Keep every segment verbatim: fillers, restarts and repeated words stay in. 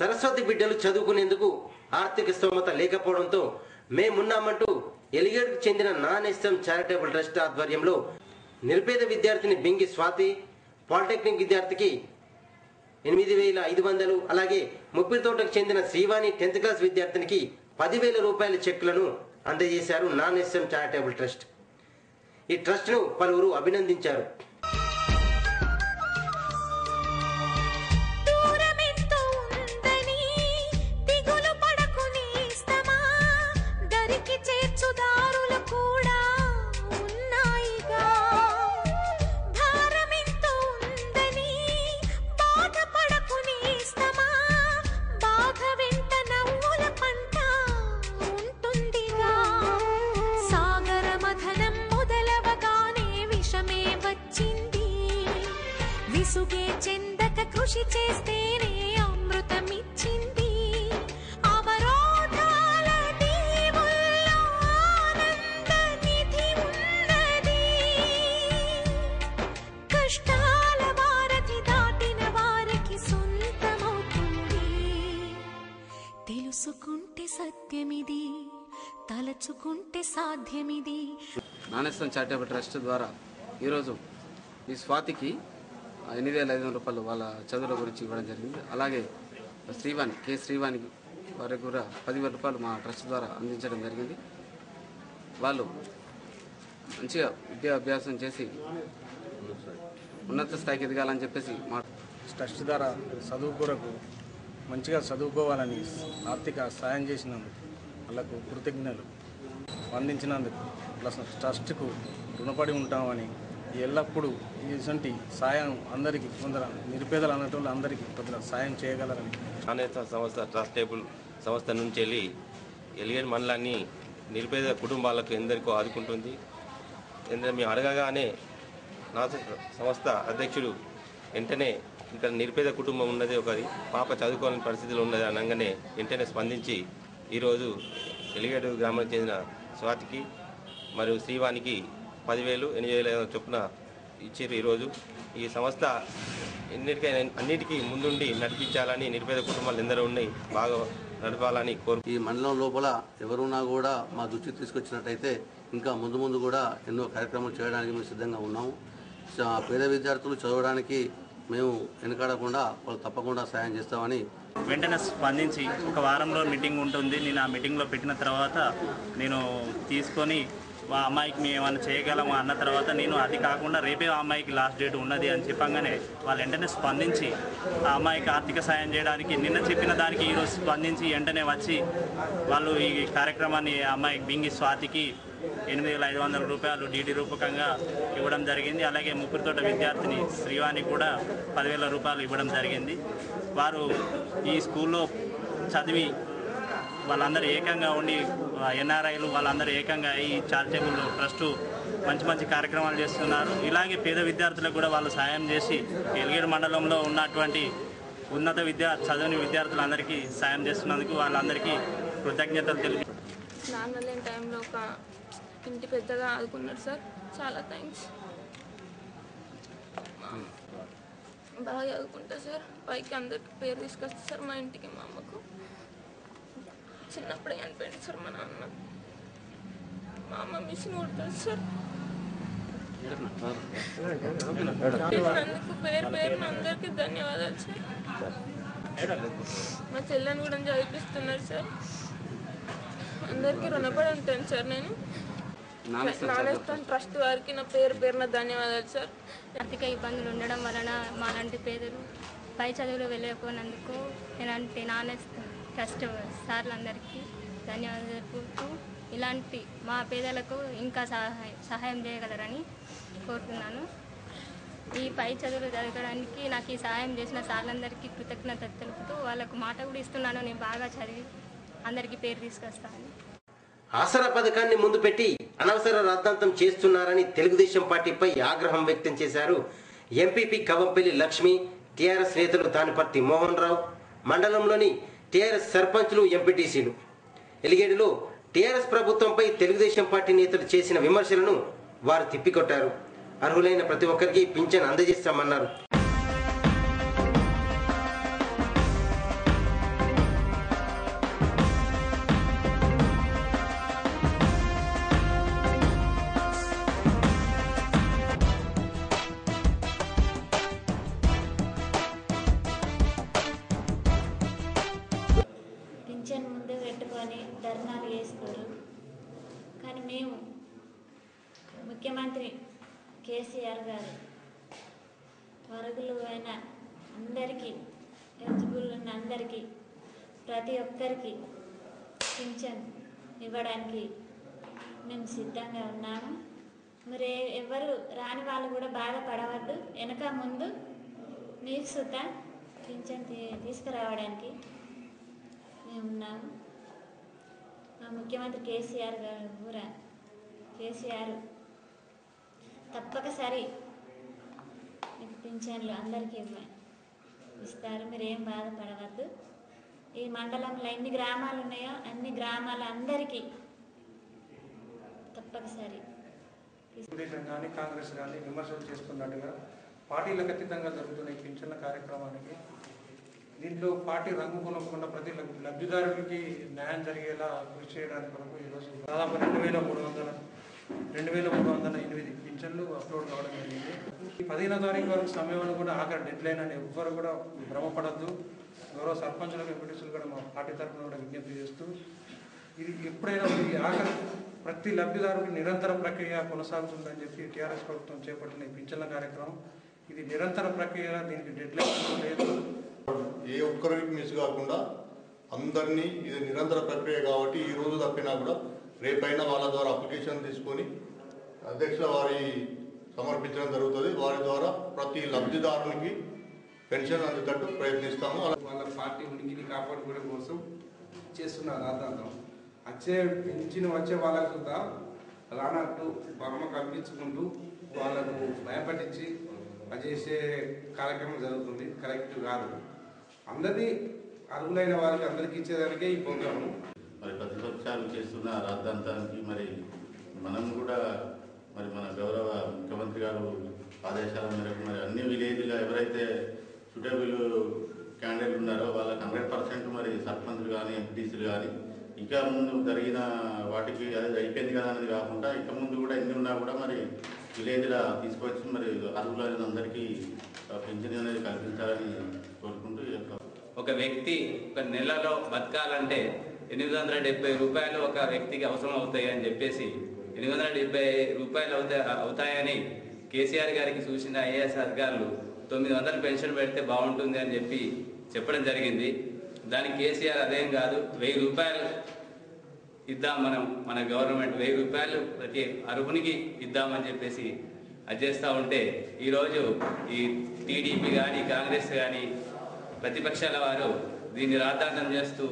సరస్వతి బిడ్డలు చదువుకునేందుకు ఆర్థిక స్తోమత లేకపోవడంతో మేమున్నామంటూ ఎలిగేడుకు చెందిన నాన్ ఎస్ఎం చారిటబుల్ ట్రస్ట్ ఆధ్వర్యంలో నిరుపేద విద్యార్థిని బింగి స్వాతి, పాలిటెక్నిక్ విద్యార్థికి ఎనిమిది వేల ఐదు వందలు అలాగే ముప్పిరితోటకు చెందిన శ్రీవాణి టెన్త్ క్లాస్ విద్యార్థినికి పదివేల రూపాయల చెక్కులను అందజేశారు నాన్ ఎస్ఎం చారిటబుల్ ట్రస్ట్. ఈ ట్రస్ట్ ను పలువురు అభినందించారు. విసుగే చెందక కృషి చేస్తేనే అమృతమిచ్చింది. అవరోధాల దీవుల్లో ఆనంద నిధి ఉన్నది. కష్టాల వారధి దాటిన వారికి సొంతమవుతుంది. తెలుసుకుంటే సత్యమిది, తలచుకుంటే సాధ్యమిది. నాన్ ఎస్ఎం చారిటబుల్ ట్రస్ట్ ద్వారా ఈరోజు ఈ స్వాతికి ఎనిమిది వేల ఐదు వందల రూపాయలు వాళ్ళ చదువుల గురించి ఇవ్వడం జరిగింది. అలాగే శ్రీవాణి కే శ్రీవాణి వారికి కూడా పదివేల రూపాయలు మా ట్రస్ట్ ద్వారా అందించడం జరిగింది. వాళ్ళు మంచిగా విద్యాభ్యాసం చేసి ఉన్నత స్థాయికి ఎదగాలని చెప్పేసి మా ట్రస్ట్ ద్వారా చదువు కొరకు మంచిగా చదువుకోవాలని ఆర్థిక సాయం చేసినందుకు వాళ్ళకు కృతజ్ఞతలు అందించినందుకు ప్లస్ ట్రస్ట్కు రుణపడి ఉంటామని ఎల్లప్పుడూ ఇటువంటి సాయం అందరికీ కొందరు నిరుపేదలు అన్నట్టు అందరికీ కొందరు సాయం చేయగలరని నాన్ ఎస్ఎం సంస్థ ట్రస్టబుల్ సంస్థ నుంచి వెళ్ళి ఎలిగేడు మండలాన్ని నిరుపేద కుటుంబాలకు ఎందరికో ఆదుకుంటుంది. ఎందుకంటే మేము అడగగానే నా సంస్థ అధ్యక్షుడు వెంటనే ఇక్కడ నిరుపేద కుటుంబం ఉన్నది, ఒకరి పాప చదువుకోవాలని పరిస్థితులు ఉన్నది అనగానే వెంటనే స్పందించి ఈరోజు ఎలిగేడు గ్రామానికి చెందిన స్వాతికి మరియు శ్రీవానికి పదివేలు ఎనిమిది వేల చొప్పున ఇచ్చారు. ఈరోజు ఈ సంస్థ ఎన్నిటికైనా అన్నిటికీ ముందుండి నడిపించాలని, నిరుపేద కుటుంబాలు ఎందరో ఉన్నాయి బాగా నడపాలని కోరు. ఈ మండలం లోపల ఎవరున్నా కూడా మా దృష్టికి తీసుకొచ్చినట్టయితే ఇంకా ముందు ముందు కూడా ఎన్నో కార్యక్రమాలు చేయడానికి మేము సిద్ధంగా ఉన్నాము. పేద విద్యార్థులు చదవడానికి మేము వెనకాడకుండా వాళ్ళు తప్పకుండా సాయం చేస్తామని వెంటనే స్పందించి ఒక వారంలో మీటింగ్ ఉంటుంది. నేను ఆ మీటింగ్లో పెట్టిన తర్వాత నేను తీసుకొని ఆ అమ్మాయికి మేము ఏమైనా చేయగలము అన్న తర్వాత నేను అది కాకుండా రేపే ఆ అమ్మాయికి లాస్ట్ డేట్ ఉన్నది అని చెప్పగానే వాళ్ళు వెంటనే స్పందించి ఆ అమ్మాయికి ఆర్థిక సాయం చేయడానికి నిన్న చెప్పిన దానికి ఈరోజు స్పందించి వెంటనే వచ్చి వాళ్ళు ఈ కార్యక్రమాన్ని ఆ అమ్మాయికి బింగి స్వాతికి ఎనిమిది వేల ఐదు వందల రూపాయలు డీడీ రూపకంగా ఇవ్వడం జరిగింది. అలాగే ముప్పిరితోట విద్యార్థిని శ్రీవాణి కూడా పదివేల రూపాయలు ఇవ్వడం జరిగింది. వారు ఈ స్కూల్లో చదివి వాళ్ళందరూ ఏకంగా ఉండి ఎన్ఆర్ఐలు వాళ్ళందరూ ఏకంగా ఈ చారిటబుల్ ట్రస్టు మంచి మంచి కార్యక్రమాలు చేస్తున్నారు. ఇలాగే పేద విద్యార్థులకు కూడా వాళ్ళు సాయం చేసి ఎలిగేడు మండలంలో ఉన్నటువంటి ఉన్నత విద్యా చదువుని విద్యార్థులందరికీ సాయం చేస్తున్నందుకు వాళ్ళందరికీ కృతజ్ఞతలు తెలుపు. నాన్న లేని టైంలో ఒక ఇంటి పెద్దగా ఆదుకున్నారు సార్, చాలా థ్యాంక్స్. బాగా చదువుకుంటా సార్, పైకి అందరికి పేరు తీసుకొస్తా సార్. మా ఇంటికి మా అమ్మకు చిన్నప్పుడే చనిపోయింది సార్ మా నాన్న. మా అమ్మ మిషన్ కుడుతుంది సార్. అందుకు పేరు పేరున అందరికీ ధన్యవాదాలు సార్. మా చెల్లెని కూడా చదివిస్తున్నారు సార్. అందరికీ రుణపడి ఉంటాను సార్. నేను నాన్ ఎస్ఎం ట్రస్ట్ వారికి నా పేరు పేరున ధన్యవాదాలు సార్. ఆర్థిక ఇబ్బందులు ఉండడం వలన మాలాంటి పేదలు పై చదువులు వెళ్ళకపోయినందుకు నేనంటే నాన్ ఎస్ఎం ట్రస్ట్ సార్లందరికీ ధన్యవాదాలు తెలుపుతూ ఇలాంటి మా పేదలకు ఇంకా సహాయం సహాయం చేయగలరని కోరుతున్నాను. ఈ పై చదువులు జరగడానికి నాకు ఈ సహాయం చేసిన సార్లందరికీ కృతజ్ఞత తెలుపుతూ వాళ్ళకు మాట కూడా ఇస్తున్నాను, నేను బాగా చదివి అందరికీ పేరు తీసుకొస్తాను. ఆసరా పథకాన్ని ముందు పెట్టి అనవసర రాద్ధాంతం చేస్తున్నారని తెలుగుదేశం పార్టీపై ఆగ్రహం వ్యక్తం చేశారు ఎంపీపీ కవంపల్లి లక్ష్మి, టీఆర్ఎస్ నేతలు తానిపర్తి మోహన్ రావు, మండలంలోని టీఆర్ఎస్ సర్పంచ్లు, ఎంపీటీసీలు. ఎలిగేడులో టీఆర్ఎస్ ప్రభుత్వంపై తెలుగుదేశం పార్టీ నేతలు చేసిన విమర్శలను వారు తిప్పికొట్టారు. అర్హులైన ప్రతి ఒక్కరికి పింఛన్ అందజేస్తామన్నారు. కానీ మేము ముఖ్యమంత్రి కేసీఆర్ గారు వరకులు అయిన అందరికీ ఎలిజిబుల్ ఉన్న అందరికీ ప్రతి ఒక్కరికి పింఛన్ ఇవ్వడానికి మేము సిద్ధంగా ఉన్నాము. మరి ఎవరు రాని వాళ్ళు కూడా బాధపడవద్దు. వెనక ముందు మీకు సుత పింఛన్ తీసుకురావడానికి మేము ఉన్నాము. మా ముఖ్యమంత్రి కేసీఆర్ గారు కూడా కేసీఆర్ తప్పకసరి మీకు పింఛన్లు అందరికీ ఇస్తారు. మీరు ఏం బాధపడవద్దు. ఈ మండలంలో ఎన్ని గ్రామాలు ఉన్నాయో అన్ని గ్రామాల అందరికీ తప్పకసరి. తెలుగుదేశం కానీ కాంగ్రెస్ కానీ విమర్శలు చేస్తున్నట్టుగా పార్టీలకు అతీతంగా జరుగుతున్న ఈ పింఛన్ల కార్యక్రమానికి దీంట్లో పార్టీ రంగు కొనకుండా ప్రతి లబ్ధిదారుడికి న్యాయం జరిగేలా కృషి చేయడానికి కొరకు ఈరోజు దాదాపు రెండు వేల మూడు వందల రెండు వేల మూడు వందల ఎనిమిది పింఛన్లు అప్లోడ్ కావడం జరిగింది. ఈ పదిహేనో తారీఖు వరకు సమయంలో కూడా ఆఖరి డెడ్ లైన్ అని ఎవ్వరు కూడా భ్రమపడద్దు. గౌరవ సర్పంచులకు ఎంపీటీసీలు కూడా మా పార్టీ తరఫున కూడా విజ్ఞప్తి చేస్తూ ఇది ఎప్పుడైనా ఈ ఆఖరి ప్రతి లబ్ధిదారుడికి నిరంతర ప్రక్రియ కొనసాగుతుందని చెప్పి టీఆర్ఎస్ ప్రభుత్వం చేపట్టిన ఈ పింఛన్ల కార్యక్రమం ఇది నిరంతర ప్రక్రియ. దీనికి డెడ్ లైన్ లేదు. ఏ ఒక్కరికి మిస్ కాకుండా అందరినీ ఇది నిరంతర ప్రక్రియ కాబట్టి ఈ రోజు తప్పినా కూడా రేపైనా వాళ్ళ ద్వారా అప్లికేషన్ తీసుకొని అధ్యక్షుల వారి సమర్పించడం జరుగుతుంది. వారి ద్వారా ప్రతి లబ్ధిదారునికి పెన్షన్ అందేటట్టు ప్రయత్నిస్తాము. వాళ్ళ పార్టీ ఉనికిని కాపాడుకోవడం కోసం చేస్తున్న రాద్ధాంతం వచ్చే పెంచిన వచ్చే వాళ్ళకు రానట్టు బొమ్మ కల్పించుకుంటూ వాళ్ళకు భయపడించి పనిచేసే కార్యక్రమం జరుగుతుంది. కరెక్ట్ కాదు. అందరినీ అర్హులైన వారికి అందరికీ ఇచ్చేదానికే ఈ ప్రోగ్రాము. మరి ప్రతిపక్షాలు చేస్తున్న రాద్ధాంతానికి మరి మనం కూడా మరి మన గౌరవ ముఖ్యమంత్రి గారు ఆదేశాల మేరకు మరి అన్ని విలేజ్గా ఎవరైతే సూటబుల్ క్యాండిడేట్ ఉన్నారో వాళ్ళకి హండ్రెడ్ పర్సెంట్ మరి సర్పంచ్లు కానీ ఎంపీటీసీలు కానీ ఇక ముందు జరిగిన వాటికి అది అయిపోయింది కదా అనేది కాకుండా ఇక ముందు కూడా ఎన్ని ఉన్నా కూడా మరి విలేజ్లా తీసుకొచ్చి మరి అర్హులైన అందరికీ పెన్షన్ అనేది కల్పించాలని కోరుకుంటూ ఒక వ్యక్తి ఒక నెలలో బతకాలంటే ఎనిమిది వందల డెబ్బై రూపాయలు ఒక వ్యక్తికి అవసరం అవుతాయి అని చెప్పేసి ఎనిమిది వందల డెబ్బై రూపాయలు అవుతాయి అవుతాయని కేసీఆర్ గారికి సూచించిన ఐఏఎస్ అధికారులు తొమ్మిది వందలు పెన్షన్ పెడితే బాగుంటుంది అని చెప్పి చెప్పడం జరిగింది. దానికి కేసీఆర్ అదేం కాదు, వెయ్యి రూపాయలు ఇద్దాం మనం మన గవర్నమెంట్ వెయ్యి రూపాయలు ప్రతి అర్హునికి ఇద్దామని చెప్పేసి అది చేస్తూ ఉంటే ఈరోజు ఈ టీడీపీ కానీ కాంగ్రెస్ కానీ ప్రతిపక్షాల వారు దీన్ని రాద్ధాంతం చేస్తూ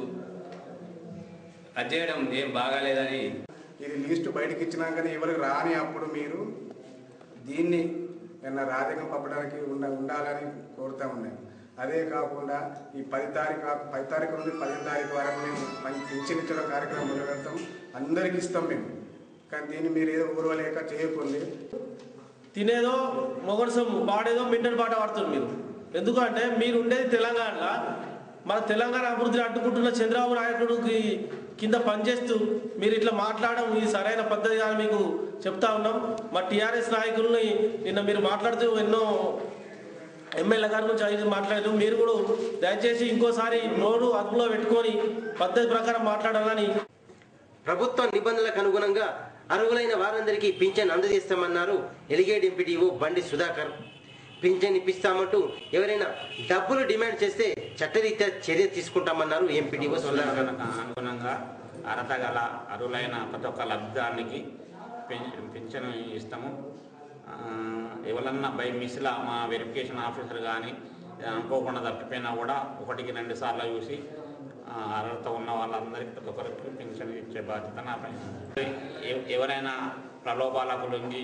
అది చేయడం ఏం బాగాలేదని ఇది లిస్ట్ బయటకు ఇచ్చినాకనే ఎవరికి రాని అప్పుడు మీరు దీన్ని నిన్న రాజకం పంపడానికి ఉండ ఉండాలని కోరుతూ ఉన్నాం. అదే కాకుండా ఈ పది తారీఖు పది తారీఖు నుండి పదిహేను తారీఖు వరకు మేము మంచి పింఛన్ ఇచ్చడం కార్యక్రమం మొదలు పెడతాం. అందరికి ఇస్తాం మేము. కానీ దీన్ని మీరు ఏదో ఊరవలేక చేయకుంది తినేదో మొగడుసం పాడేదో మింటన్ పాట పాడుతుంది మీరు. ఎందుకంటే మీరు ఉండేది తెలంగాణలో, మన తెలంగాణ అభివృద్ధిని అడ్డుకుంటున్న చంద్రబాబు నాయుడుకి కింద పనిచేస్తూ మీరు ఇట్లా మాట్లాడడం ఇది సరైన పద్ధతి అని మీకు చెప్తా ఉన్నాం. మా టీఆర్ఎస్ నాయకుల్ని నిన్న మీరు మాట్లాడుతూ ఎన్నో ఎమ్మెల్యే గారి గురించి ఐదు మాట్లాడారు. మీరు కూడా దయచేసి ఇంకోసారి నోరు అదుపులో పెట్టుకొని పద్ధతి ప్రకారం మాట్లాడాలని. ప్రభుత్వ నిబంధనలకు అనుగుణంగా అర్హులైన వారందరికీ పింఛన్ అందజేస్తామన్నారు ఎలిగేట్ ఎంపీడీఓ బండి సుధాకర్. పింఛన్ ఇప్పిస్తామంటూ ఎవరైనా డబ్బులు డిమాండ్ చేస్తే చట్టరీత్యా చర్య తీసుకుంటామన్నారు ఎంపీడీఓ సుధాకర్. అనుగుణంగా అర్హత గల అర్హులైన ప్రతి ఒక్క లబ్ధానికి పింఛన్ ఇస్తాము. ఎవరన్నా బై మిస్లా మా వెరిఫికేషన్ ఆఫీసర్ కానీ అనుకోకుండా తప్పిపోయినా కూడా ఒకటికి రెండు సార్లు చూసి అర్హత ఉన్న వాళ్ళందరికీ ప్రతి ఒక్కరికి పెన్షన్ ఇచ్చే బాధ్యత నాపై. ఎవరైనా ప్రలోభాలకు లొంగి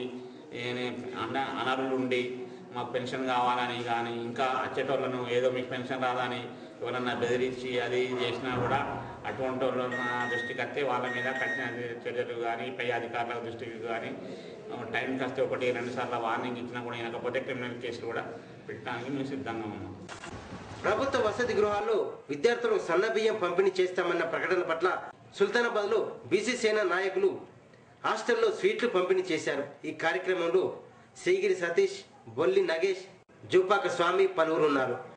అనర్హులుండి మాకు పెన్షన్ కావాలని కానీ ఇంకా వచ్చేటోళ్ళను ఏదో మీకు పెన్షన్ రాదని ఎవరన్నా బెదిరించి అది చేసినా కూడా అటువంటి వాళ్ళ దృష్టికి వస్తే వాళ్ళ మీద కఠిన చర్యలు కానీ పై అధికారుల దృష్టికి కానీ టైంకి వస్తే ఒకటి రెండు సార్లు వార్నింగ్ ఇచ్చినా కూడా వినకపోతే క్రిమినల్ కేసులు కూడా పెట్టడానికి మేము సిద్ధంగా ఉన్నాం. ప్రభుత్వ వసతి గృహాల్లో విద్యార్థులకు సన్న బియ్యం పంపిణీ చేస్తామన్న ప్రకటన పట్ల సుల్తానాబాద్లో బీసీ సేన నాయకులు హాస్టల్లో స్వీట్లు పంపిణీ చేశారు. ఈ కార్యక్రమంలో శ్రీగిరి సతీష్, బొల్లి నగేష్, జూపాక స్వామి పలువురు ఉన్నారు.